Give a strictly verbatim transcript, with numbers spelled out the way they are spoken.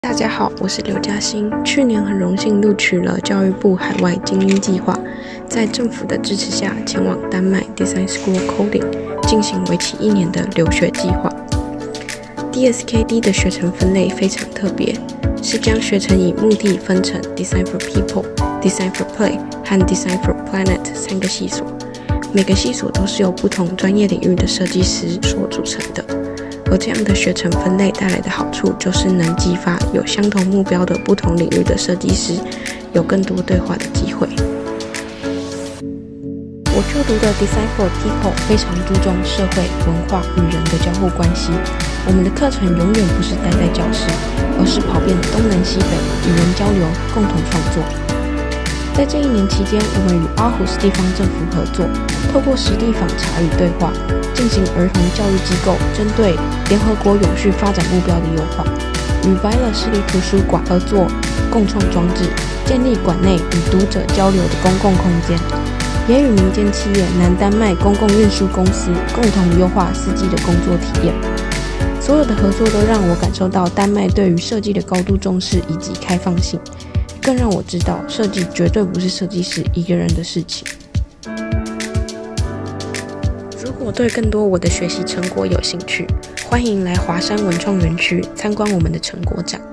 大家好，我是刘嘉欣。去年很荣幸录取了教育部海外精英计划，在政府的支持下，前往丹麦 Design School Coding 进行为期一年的留学计划。D S K D 的学程分类非常特别，是将学程以目的分成 Design for People、Design for Play 和 Design for Planet 三个系所，每个系所都是由不同专业领域的设计师所组成的。而这样的学程分类带来的好处，就是能激发有相同目标的不同领域的设计师有更多对话的机会。我就读的 Design for People 非常注重社会、文化与人的交互关系。我们的课程永远不是待在教室，而是跑遍东南西北，与人交流，共同创作。在这一年期间，我们与阿虎斯地方政府合作，透过实地访查与对话，进行儿童教育机构针对联合国永续发展目标的优化，与 Viola 市立图书馆合作共创装置，建立馆内与读者交流的公共空间，也与民间企业南丹麦公共运输公司共同优化司机的工作体验。所有的合作都让我感受到丹麦对于设计的高度重视以及开放性，更让我知道设计绝对不是设计师一个人的事情。如果对更多我的学习成果有兴趣，欢迎来华山文创园区参观我们的成果展。